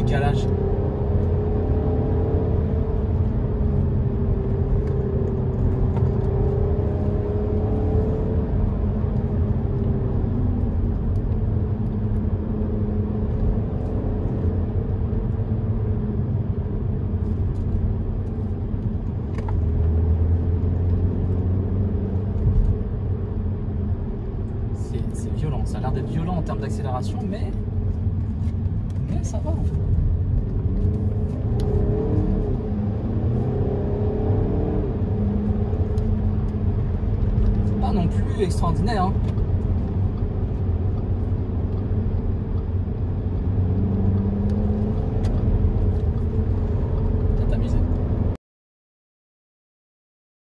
décalage. C'est violent, ça a l'air d'être violent en termes d'accélération, mais ça va en fait. C'est pas non plus extraordinaire, hein.